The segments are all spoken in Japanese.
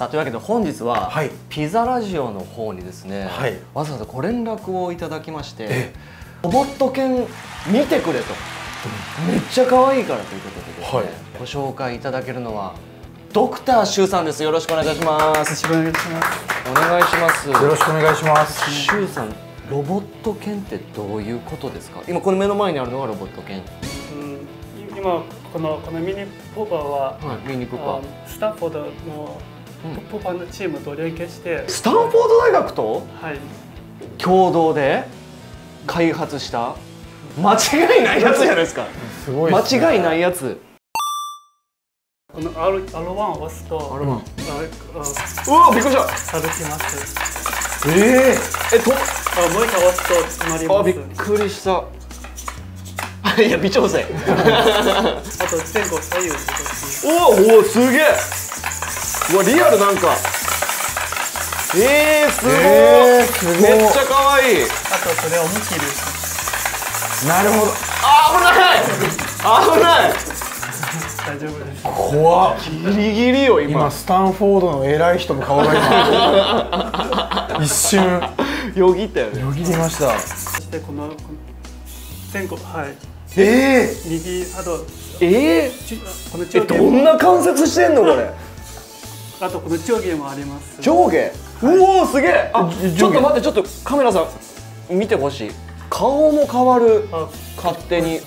さあというわけで本日は、 はい、 ピザラジオの方にですね、 はい、 わざわざご連絡をいただきまして、ロボット犬見てくれと、めっちゃ可愛いからということでですね、はい、ご紹介いただけるのはドクターシュウさんです。よろしくお願いいたします。 よろしくお願いします。 お願いします。 よろしくお願いします。 シュウさん、ロボット犬ってどういうことですか？今この目の前にあるのがロボット犬。 今このミニポパは、 はい、ミニポパスタンフォードのポパのチームと連携して、 スタンフォード大学と、 はい、 共同で開発した間違いないやつじゃないですか。 すごいですね、 間違いないやつ。 この R1 を押すと、 うわびっくりした。 歩きます。 もう一回押すと止まります。 びっくりした。いや微調整。 あと前後左右で。 おおすげえ。うわリアルなんか。すごい。めっちゃ可愛い。 あとそれを向きです。 なるほど。 危ない。 大丈夫です。 怖っ。 ギリギリよ今。 スタンフォードの偉い人の顔が今一瞬よぎったよね。 よぎりました。 そしてこの前後、はい。右あとこの上下どんな関節してんのこれ。 あとこの上下もあります。 上下。うおすげえ。ちょっと待って、ちょっとカメラさん見てほしい。顔も変わる。勝手に。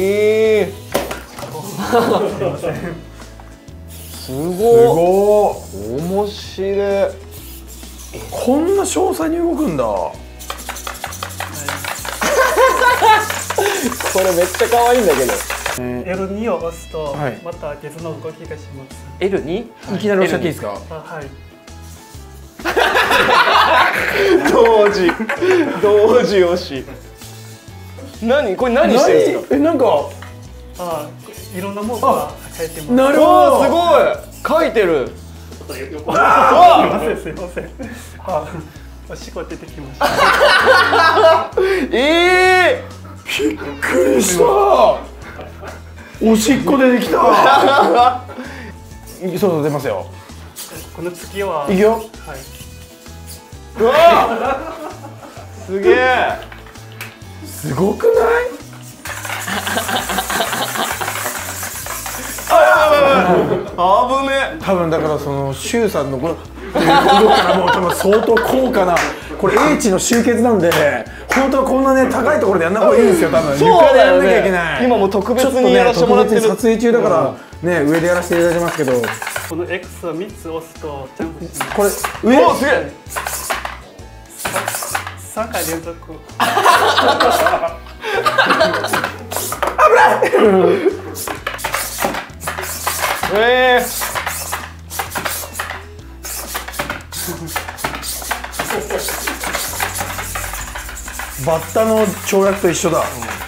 すごい。面白い。 こんな詳細に動くんだ。 これめっちゃ可愛いんだけど。 L2 を押すとまた別の動きがします。 L2？ いきなり押しちゃっていいですか？ はい。 同時押し。これ何してるんですか？ なんかいろんなものが書いてます。 なるほど。 すごい。書いてる。 すいません。おしっこ出てきました。 びっくりした。おしっこ出てきた。そう出ますよ。 この次は。 いくよ。 はい。 うわ。すげえ。 すごくない？ 危ね。 多分だからそのシュウさんのこの動からもう多分相当高価なこれ英知の集結なんで、本当はこんなね高いところでやんな方がいいんですよ。多分床でやんなきゃいけない。 今も特別にやらせてもらってる。 撮影中だからね上でやらせていただきますけど、 この X を3つ押すとジャンプします。 これすげえ。 3回連続。 バッタの跳躍と一緒だ。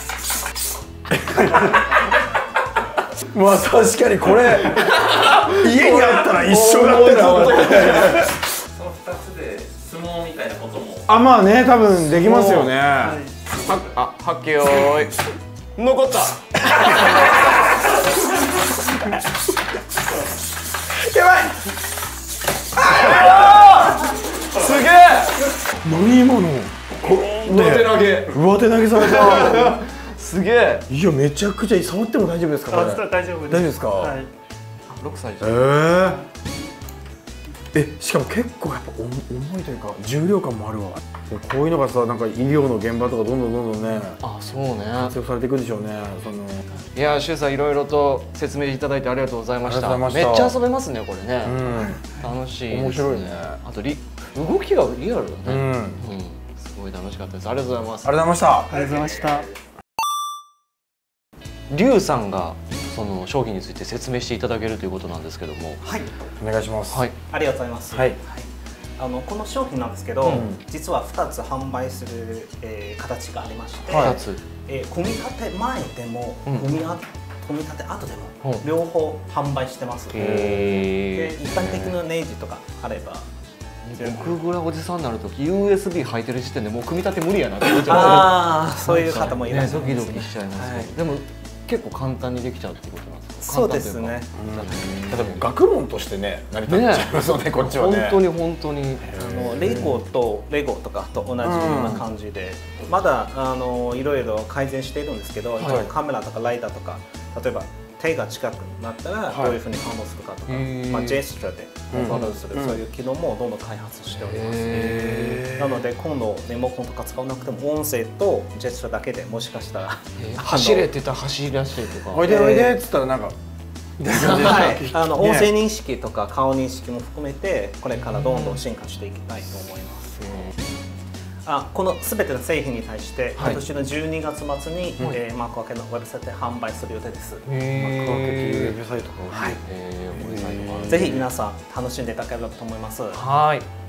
まあ確かにこれ家にあったら一緒だってな。 その2つで相撲みたいなことも。 まあね多分できますよね。 はっけよーい。残った。 やばい。 すげえ。 何今の。上手投げされた。 すげえ。 いやめちゃくちゃいい。触っても大丈夫ですかこれ？ 大丈夫です。 大丈夫ですか？ はい。 6歳じゃん。 しかも結構やっぱ重いというか重量感もあるわ。こういうのがさなんか医療の現場とかどんどんねそうね活用されていくんでしょうね。 いやシュウさんいろいろと説明いただいてありがとうございました。めっちゃ遊べますねこれね。楽しいですね。 面白いね。 あと動きがリアルだね。すごい楽しかったです。ありがとうございます。 ありがとうございました。 ありがとうございました。 リュウさんがその商品について説明していただけるということなんですけども。 はい。 お願いします。 ありがとうございます。 はい。 この商品なんですけど、実は2つ販売する、形がありまして、 2つ。 組み立て前でも、組み立て後でも両方販売してます。で一般的なネジとかあれば。 僕ぐらいおじさんになるとき USB 入ってる時点でもう組み立て無理やなって思っちゃう。 そういう方もいらっしゃる。 ドキドキしちゃいますけど。でも結構簡単にできちゃうっていうことなんですか？ そうですね。 例えば学問としてね成り立っちゃいますよね、こっちはね。 本当にレゴとかと同じような感じで、まだいろいろ改善しているんですけど、カメラとかライダーとか、例えば手が近くなったらどういうふうに反応するかとか、ジェスチャーでコントロールする、そういう機能もどんどん開発しております。なので今度リモコンとか使わなくても音声とジェスチャーだけでもしかしたら走れって言ったら走り出してとか、 おいでおいでっつったらなんか音声認識とか顔認識も含めてこれからどんどん進化していきたいと思います。このすべての製品に対して今年の12月末にマクワケのウェブサイトで販売する予定です。マクワケというウェブサイトがぜひ皆さん楽しんでいただければと思います。 はい。